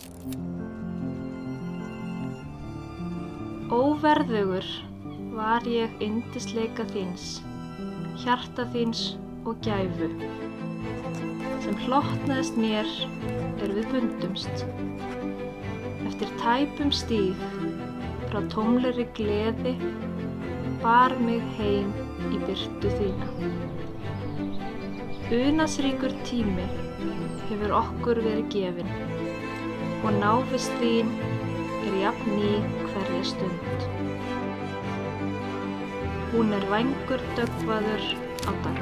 Óverðugur var ég yndisleika þíns, hjarta þíns og gæfu, sem hlotnaðist mér við bundumst. Eftir tæpum stíg frá tómlegri gleði bar mig heim í birtu þína. Unaðsríkur tími hefur okkur verið gefinn og návist þín jafn ný hverja stund. Hún vængur döggvaður á dag.